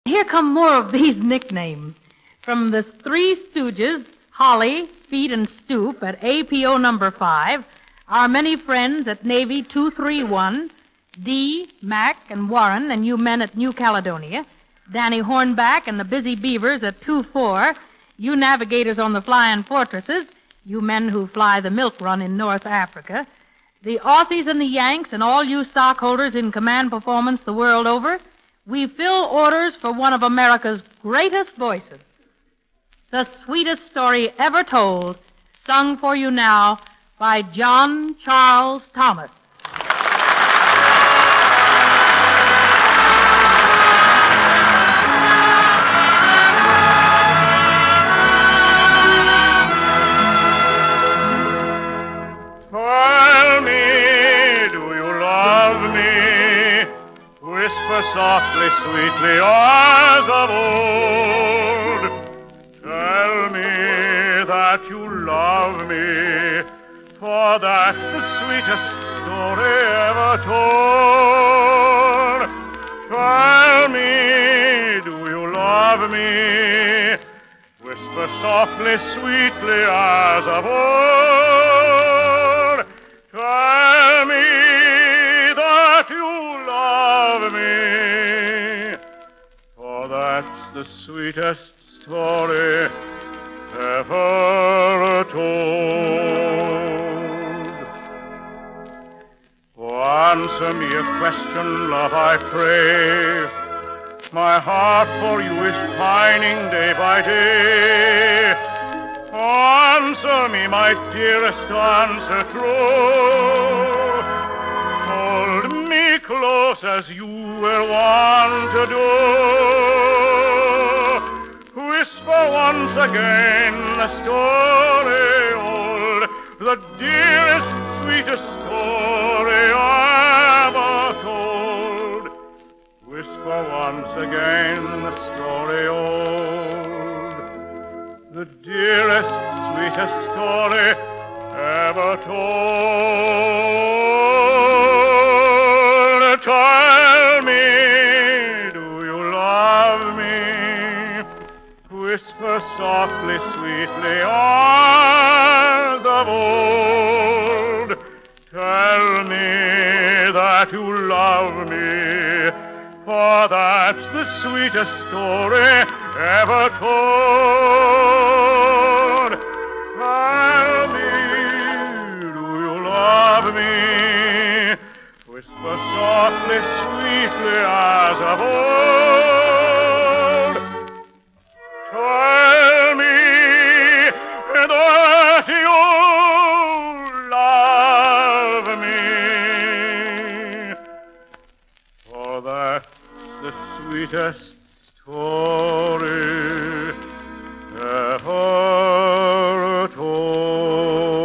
Here come more of these nicknames. From the Three Stooges, Holly, Feet, and Stoop at APO number 5, our many friends at Navy 231, Dee, Mac, and Warren, and you men at New Caledonia, Danny Hornback and the Busy Beavers at 2-4, you navigators on the Flying Fortresses, you men who fly the Milk Run in North Africa, the Aussies and the Yanks, and all you stockholders in command performance the world over, we fill orders for one of America's greatest voices. The sweetest story ever told, sung for you now by John Charles Thomas. Tell me, do you love me? Whisper softly, sweetly, as of old. Tell me that you love me, for that's the sweetest story ever told. Tell me, do you love me? Whisper softly, sweetly, as of old. Tell me that you love me, for that's the sweetest story ever told. Oh, answer me a question, love, I pray. My heart for you is pining day by day. Answer me, my dearest, answer true. Hold me close as you were wont to do. Whisper once again the story old, the dearest, sweetest story ever told. Whisper once again the story old, the dearest, sweetest story ever told. Tell me, do you love me? Whisper softly, sweetly, as of old. Tell me that you love me, for that's the sweetest story ever told. Tell me, do you love me? Whisper softly, sweetly, as of old. Tell me that you love me, for that's the sweetest story ever told.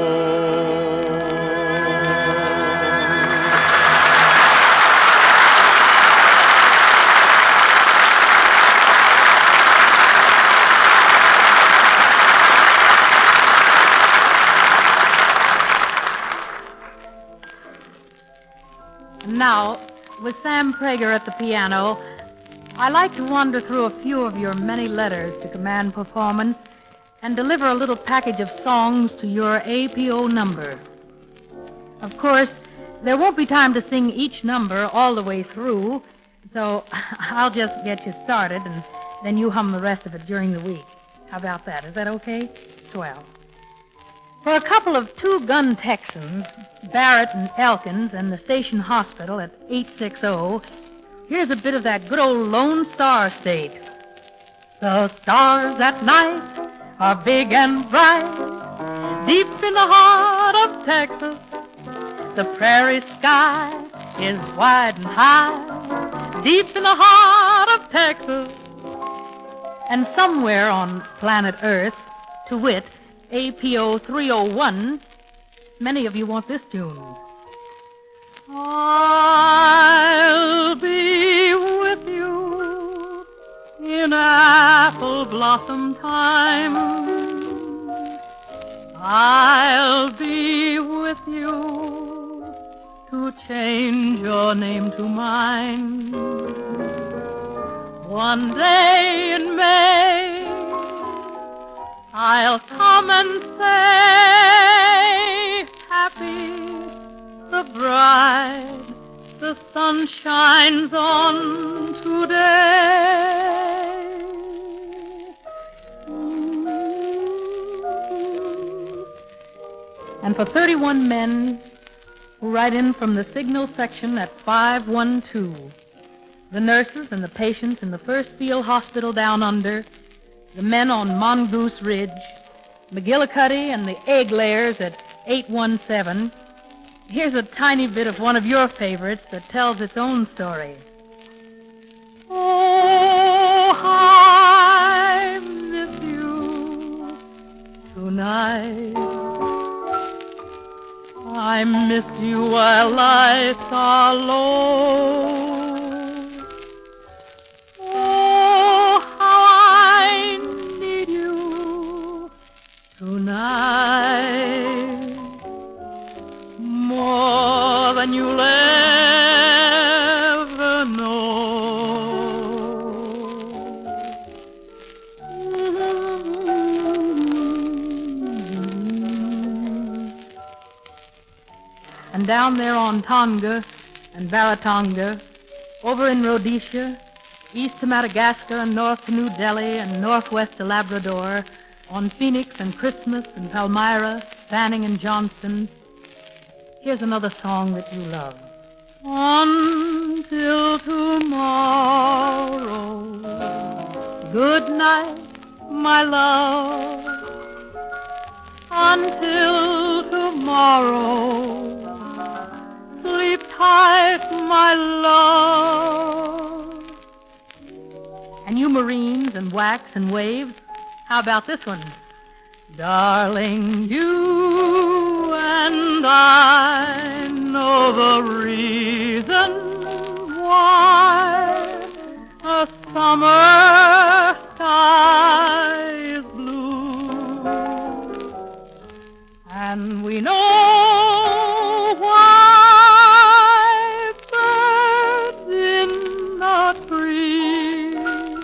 Now, with Sam Prager at the piano, I like to wander through a few of your many letters to command performance and deliver a little package of songs to your APO number. Of course, there won't be time to sing each number all the way through, so I'll just get you started and then you hum the rest of it during the week. How about that? Is that okay? Swell. For a couple of two-gun Texans, Barrett and Elkins, and the station hospital at 860, here's a bit of that good old Lone Star State. The stars at night are big and bright, deep in the heart of Texas. The prairie sky is wide and high, deep in the heart of Texas. And somewhere on planet Earth, to wit, APO 301, many of you want this tune. I'll be with you in apple blossom time. I'll be with you to change your name to mine. One day in May, I'll come and say, happy the bride the sun shines on today. And for 31 men who write in from the signal section at 512, the nurses and the patients in the first field hospital down under, the men on Mongoose Ridge, McGillicuddy and the egg layers at 817, here's a tiny bit of one of your favorites that tells its own story. Oh, I miss you tonight. I miss you while lights are low. Oh, how I need you tonight, more than you'll ever know. And down there on Tonga and Baratonga, over in Rhodesia, east to Madagascar and north to New Delhi and northwest to Labrador, on Phoenix and Christmas and Palmyra, Fanning and Johnston, here's another song that you love. Until tomorrow, good night, my love. Until tomorrow, sleep tight, my love. And you Marines and wax and waves, how about this one? Darling, you and I know the reason why a summer sky is blue, and we know why birds in the trees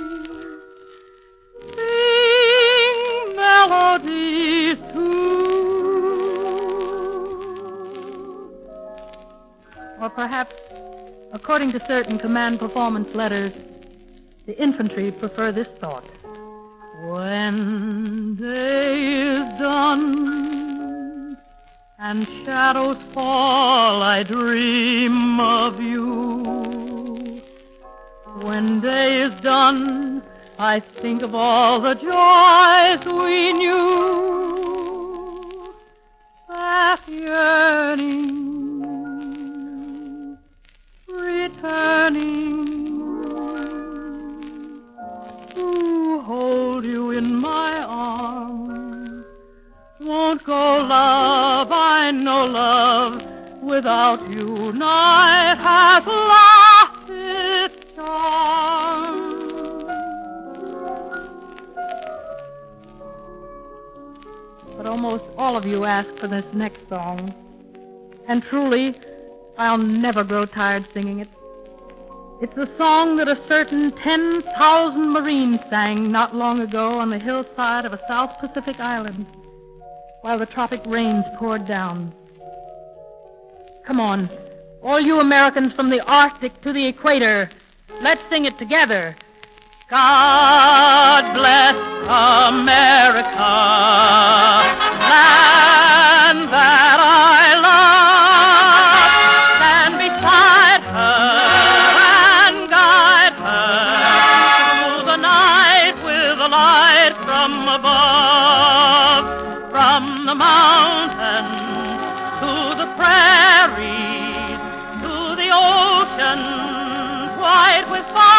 sing melodies too. Or perhaps, according to certain command performance letters, the infantry prefer this thought. When day is done and shadows fall, I dream of you. When day is done, I think of all the joys we knew. That yearning, returning to hold you in my arms. Won't go, love, I know love without you night has lost its charm. But almost all of you ask for this next song, and truly, I'll never grow tired singing it. It's the song that a certain 10,000 Marines sang not long ago on the hillside of a South Pacific island while the tropic rains poured down. Come on, all you Americans from the Arctic to the equator, let's sing it together. God bless America, land that I love. Stand beside her and guide her through the night with a light from above. From the mountains to the prairies, to the ocean white with fire.